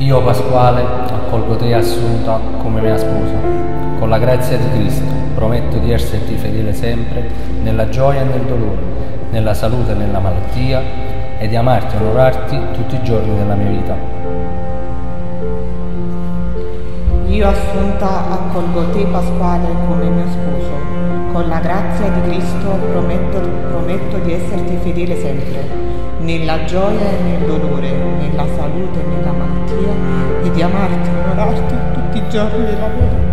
Io, Pasquale, accolgo te, Assunta, come mia sposa. Con la grazia di Cristo prometto di esserti fedele sempre, nella gioia e nel dolore, nella salute e nella malattia, e di amarti e onorarti tutti i giorni della mia vita. Io, Assunta, accolgo te, Pasquale, come mio sposo. Con la grazia di Cristo prometto di esserti fedele sempre, nella gioia e nel dolore, nella salute e nella malattia, e di amarti e onorarti tutti i giorni della mia vita.